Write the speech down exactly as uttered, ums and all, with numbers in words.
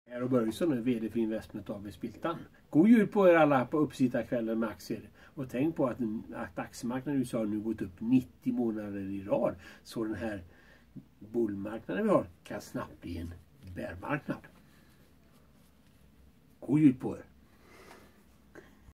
Här och Börjesson är vd för Investment A B Spiltan. God jul på er alla på uppsittarkvällen med aktier. Och tänk på att, att aktiemarknaden i U S A nu gått upp nittio månader i rad. Så den här bullmarknaden vi har kan snabbt bli en bärmarknad. God jul på er!